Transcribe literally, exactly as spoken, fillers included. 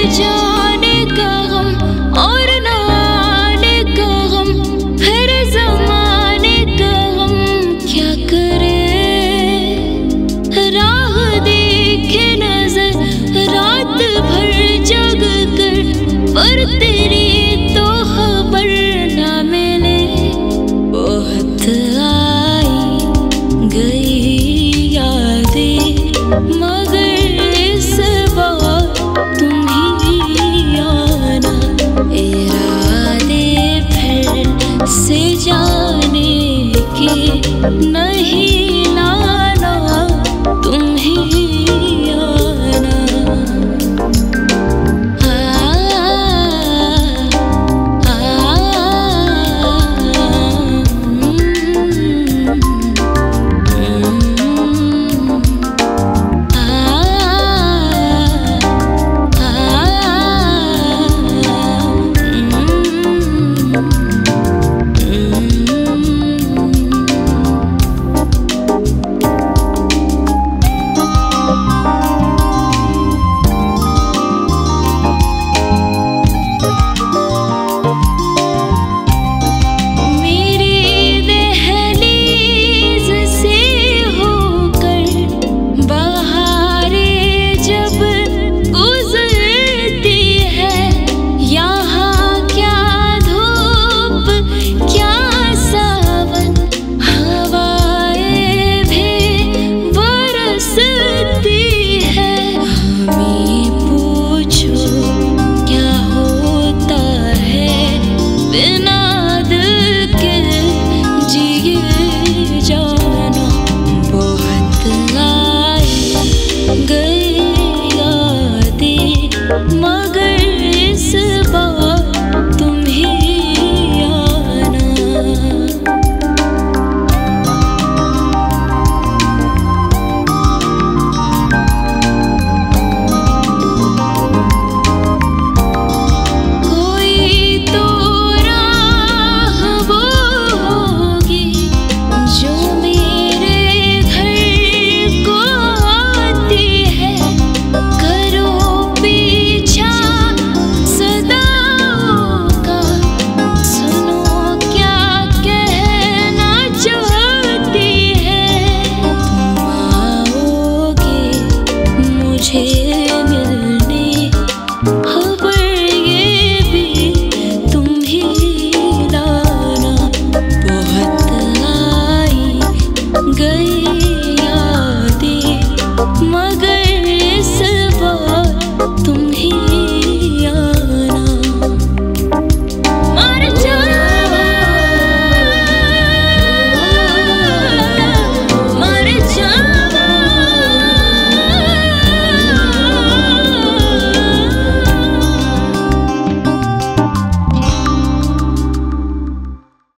जाने का गम और न आने का गम, फिर ज़माने का गम क्या करे। राह देखे नजर रात भर जग कर, पर तेरी तो खबर ना मिले। बहुत आई गई यादें मगर इस बार तुम ही आना। इरादे फिर से जाने के नहीं।